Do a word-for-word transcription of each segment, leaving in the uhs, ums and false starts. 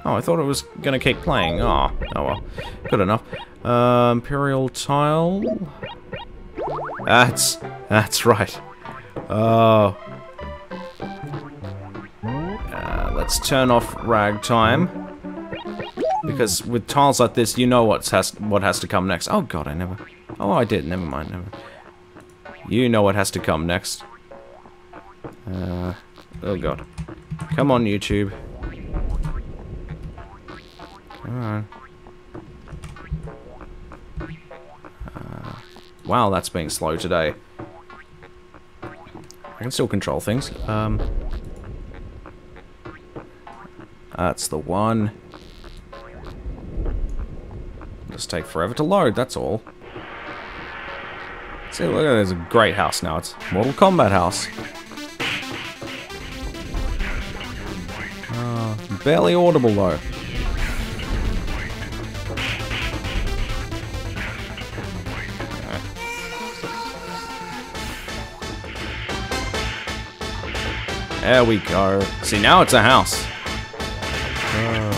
Oh, I thought it was gonna keep playing. Oh, oh well. Good enough. Uh, Imperial tile. That's that's right. Oh. Uh, let's turn off ragtime. Because with tiles like this, you know what's has what has to come next. Oh god, I never. Oh, I did. Never mind. Never. You know what has to come next. Uh. Oh god. Come on, YouTube. Come on. Uh, wow, that's being slow today. I can still control things. Um. That's the one. Just take forever to load, that's all. See, look at this, a great house now. It's Mortal Kombat house. Uh, barely audible though. There we go. See, now it's a house. Uh,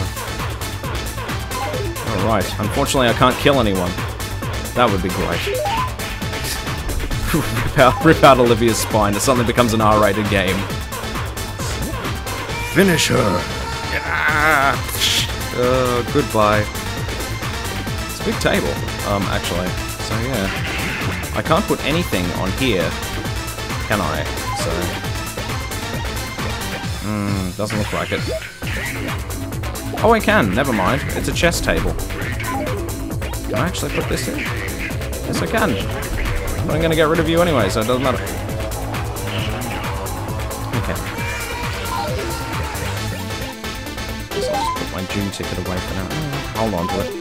Alright, unfortunately I can't kill anyone. That would be great. rip, out, rip out Olivia's spine as something becomes an R rated game. Finish her! Yeah. Uh, goodbye. It's a big table, um, actually. So yeah. I can't put anything on here, can I? So... Hmm, doesn't look like it. Oh, I can. Never mind. It's a chess table. Can I actually put this in? Yes, I can. But I'm going to get rid of you anyway, so it doesn't matter. Okay. Guess I'll just put my June ticket away for now. Hold on to it.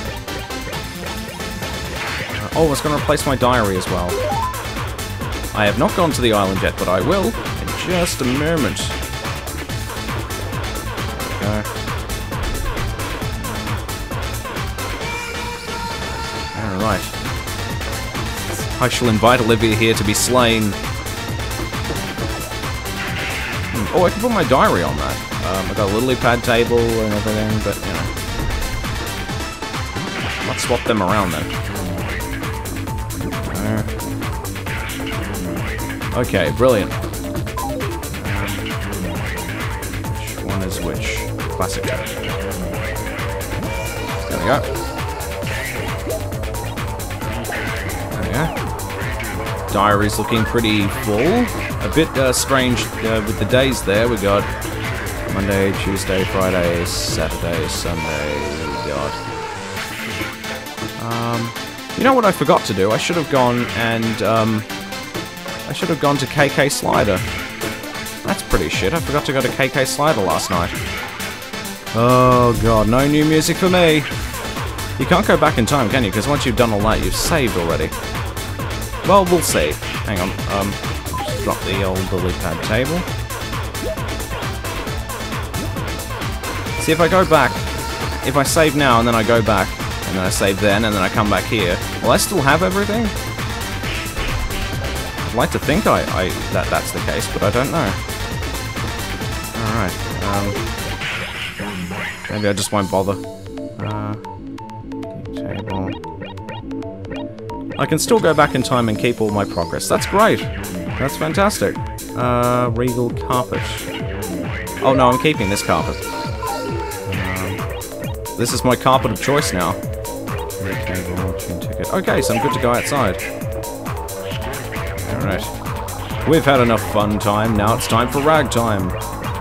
Uh, oh, I was going to replace my diary as well. I have not gone to the island yet, but I will in just a moment. There we go. Alright. I shall invite Olivia here to be slain. Hmm. Oh, I can put my diary on that. Um, I've got a lily pad table and everything, but, you know. Let's swap them around then. Uh, okay, brilliant. Which one is which? Classic. There we go. Diary's looking pretty full. A bit uh, strange uh, with the days there. We got Monday, Tuesday, Friday, Saturday, Sunday. Oh god. Um, you know what I forgot to do? I should have gone and um, I should have gone to K K Slider. That's pretty shit. I forgot to go to K K Slider last night. Oh god, no new music for me. You can't go back in time, can you? Because once you've done all that, you've saved already. Well, we'll see. Hang on. Um, just drop the old lily pad table. See, if I go back, if I save now and then I go back, and then I save then and then I come back here, will I still have everything? I'd like to think I, I that that's the case, but I don't know. All right. Um, maybe I just won't bother. Uh, table. I can still go back in time and keep all my progress. That's great. That's fantastic. Uh, regal carpet. Oh no, I'm keeping this carpet. Um, this is my carpet of choice now. Okay, so I'm good to go outside. Alright. We've had enough fun time, now it's time for ragtime.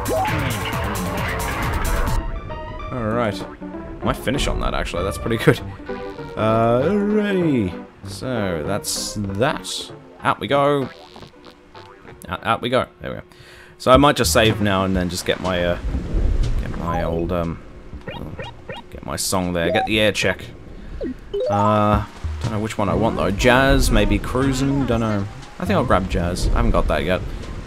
Alright. Might finish on that actually, that's pretty good. Uh, alrighty. So, that's that. Out we go. Out, out we go. There we go. So I might just save now and then just get my, uh, get my old, um, get my song there. Get the air check. Uh, don't know which one I want though. Jazz, maybe cruising, don't know. I think I'll grab jazz. I haven't got that yet.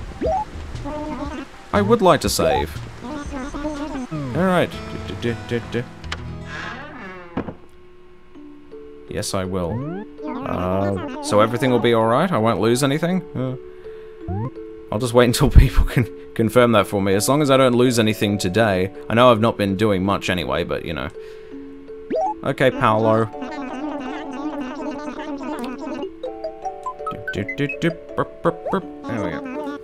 I would like to save. Alright. Yes, I will. Uh, so everything will be alright? I won't lose anything? Uh, I'll just wait until people can confirm that for me. As long as I don't lose anything today. I know I've not been doing much anyway, but you know. Okay, Paolo. There we go.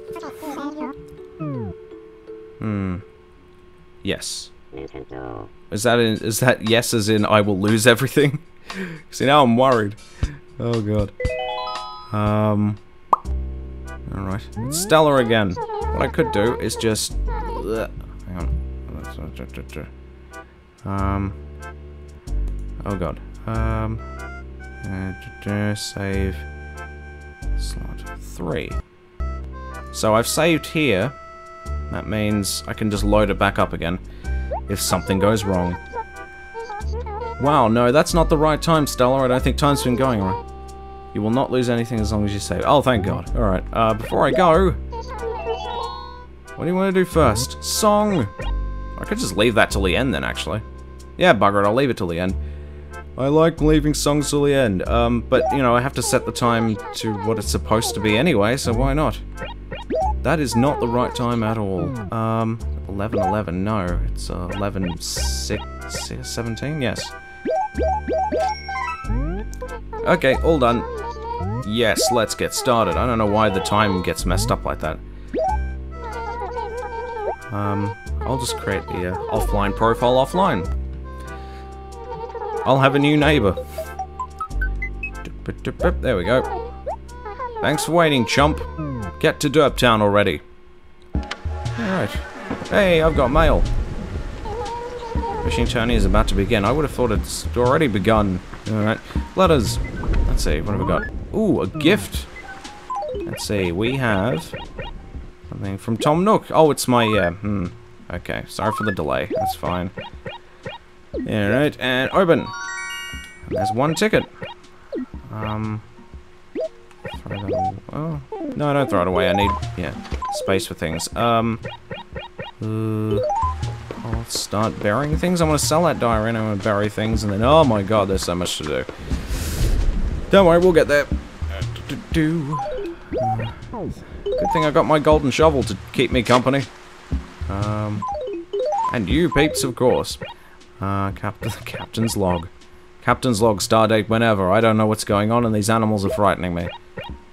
Hmm. Yes. Is that in, is that yes as in I will lose everything? See, now I'm worried. Oh god. Um. Alright. It's Stella again. What I could do is just... Hang on. Um. Oh god. Um. Uh, save. Slot three. So I've saved here. That means I can just load it back up again if something goes wrong. Wow, no, that's not the right time, Stella. I don't think time's been going right. You will not lose anything as long as you save. Oh, thank God. Alright, uh, before I go... What do you want to do first? Song! I could just leave that till the end then, actually. Yeah, bugger it, I'll leave it till the end. I like leaving songs till the end. Um, but, you know, I have to set the time to what it's supposed to be anyway, so why not? That is not the right time at all. Um, eleven eleven, no. It's uh, eleven six, seventeen, yes. Okay, all done. Yes, let's get started. I don't know why the time gets messed up like that. Um, I'll just create the uh, offline profile offline. I'll have a new neighbor. There we go. Thanks for waiting, chump. Get to Derptown already. Alright. Hey, I've got mail. Fishing tourney is about to begin. I would have thought it's already begun. Alright. Letters. Let's see, what have we got? Ooh, a gift. Let's see, we have something from Tom Nook. Oh, it's my, yeah, hmm. Okay, sorry for the delay. That's fine. Alright, and open. And there's one ticket. Um... Throw that oh. No, don't throw it away. I need, yeah, space for things. Um... Uh, I'll start burying things. I want to sell that diary and I want to bury things, and then, oh my god, there's so much to do. Don't worry, we'll get there. Uh, good thing I got my golden shovel to keep me company. Um, and you peeps, of course. Uh, Captain, Captain's log. Captain's log, stardate whenever. I don't know what's going on and these animals are frightening me.